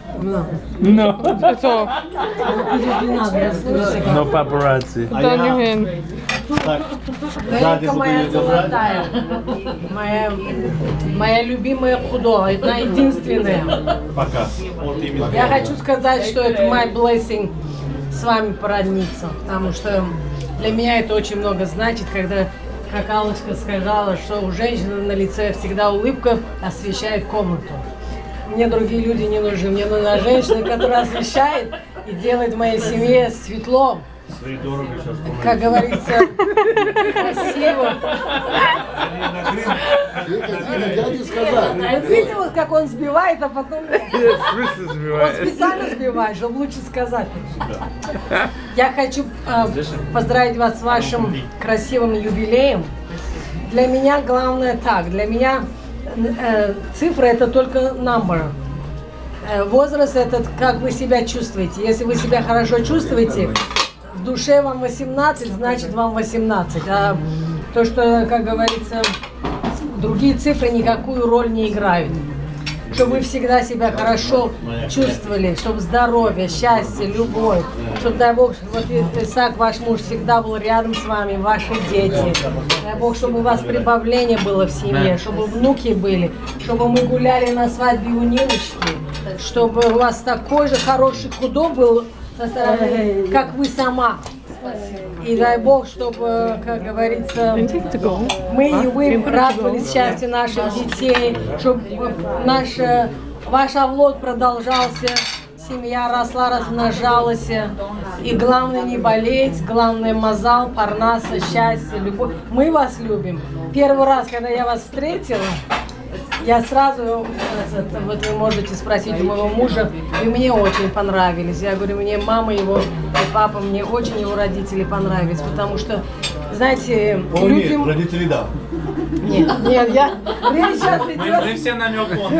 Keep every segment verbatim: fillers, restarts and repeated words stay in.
No. No. It's off. No paparazzi. Put down your hand. Галинка моя золотая. Моя, моя любимая худо. Одна единственная. Пока. Я хочу сказать, что это my blessing с вами породниться. Потому что для меня это очень много значит, когда, как Аллочка сказала, что у женщины на лице всегда улыбка освещает комнату. Мне другие люди не нужны. Мне нужна женщина, которая освещает и делает в моей семье светло. Как говорится, красиво. Вот видите, вот как он сбивает, а потом... Он специально сбивает, чтобы лучше сказать. Я хочу э, поздравить вас с вашим красивым юбилеем. Для меня главное так, для меня э, цифра это только number. Э, возраст это как вы себя чувствуете. Если вы себя хорошо чувствуете, в душе вам восемнадцать, значит вам восемнадцать. А то, что, как говорится, другие цифры никакую роль не играют. Чтобы вы всегда себя хорошо чувствовали, чтобы здоровье, счастье, любовь, чтобы, дай Бог, вот Исаак, ваш муж, всегда был рядом с вами, ваши дети. Дай Бог, чтобы у вас прибавление было в семье, чтобы внуки были, чтобы мы гуляли на свадьбе у Ниночки, чтобы у вас такой же хороший худо был со стороны, как вы сама. И дай Бог, чтобы, как говорится, мы и вы радовались счастью наших детей, чтобы наш, ваш овлод продолжался, семья росла, размножалась. И главное не болеть, главное мазал, парнаса, счастье, любовь. Мы вас любим. Первый раз, когда я вас встретила, я сразу, вот вы можете спросить у моего мужа, и мне очень понравились. Я говорю, мне мама его и папа, мне очень его родители понравились, потому что, знаете, О, людям... нет, родители да. Нет, нет, я... Речь сейчас идет... Мы все намек он.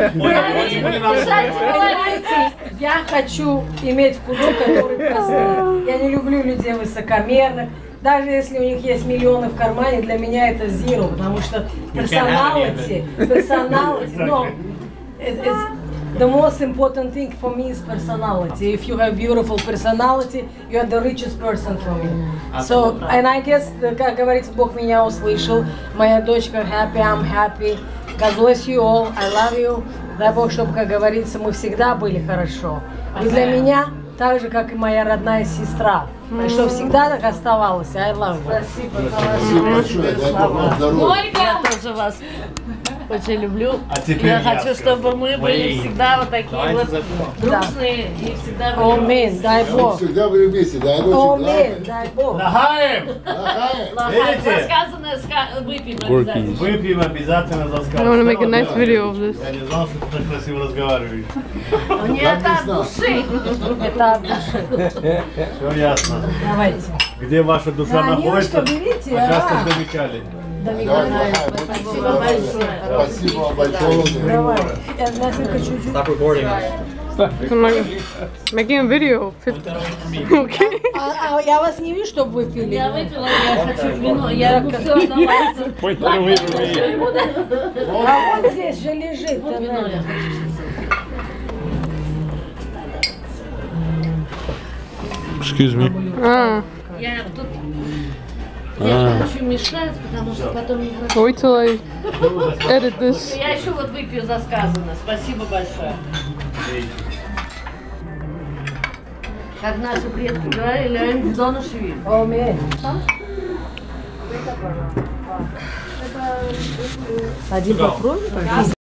Понимаете, я хочу иметь худо, который простые. Я не люблю людей высокомерных. Даже если у них есть миллионы в кармане, для меня это zero, потому что personality, personality, no, it, it's the most important thing for me is personality. If you have beautiful personality, you are the richest person for me. So, and I guess, как говорится, Бог меня услышал, моя дочка happy, I'm happy. God bless you all, I love you. Дай Бог, чтобы, как говорится, мы всегда были хорошо. И для меня так же, как и моя родная сестра. И что всегда так оставалось. I love you. Спасибо большое. Дай Бог вам здоровья. Я тоже вас очень люблю. А теперь я я хочу, скажу. чтобы мы были всегда вот такие вот дружные и всегда были. Аминь, дай Бог. Всегда были вместе, да, это очень Аминь, дай Бог. Лахаем! Лохай, за сказанное ска- выпьем обязательно. Выпьем обязательно за I сказку. want to make a nice video of this. Я не знал, что ты так красиво разговариваешь. Не от души. Это от души. Все ясно. Давайте. Где ваша душа Да, находится, Ниночка, берите, а часто а. замечали. Давай, давай, Спасибо большое. Спасибо вам большое. Давай. На только чуть-чуть. Stop recording. I'm like, making a video. Okay. А, а я вас не вижу, чтобы вы пили. Я выпила, я хочу вино. Я могу все отдавать. Point that away from me. А вот здесь же лежит. Вот вино я хочу. Excuse me. Ah, Я тут я не хочу мешать, потому что потом не хорошо. wait till I edit this. Я еще вот выпью за сказанное. Спасибо большое. Как наши предки говорили, «Эн донушеви». Аминь. Один попробуй.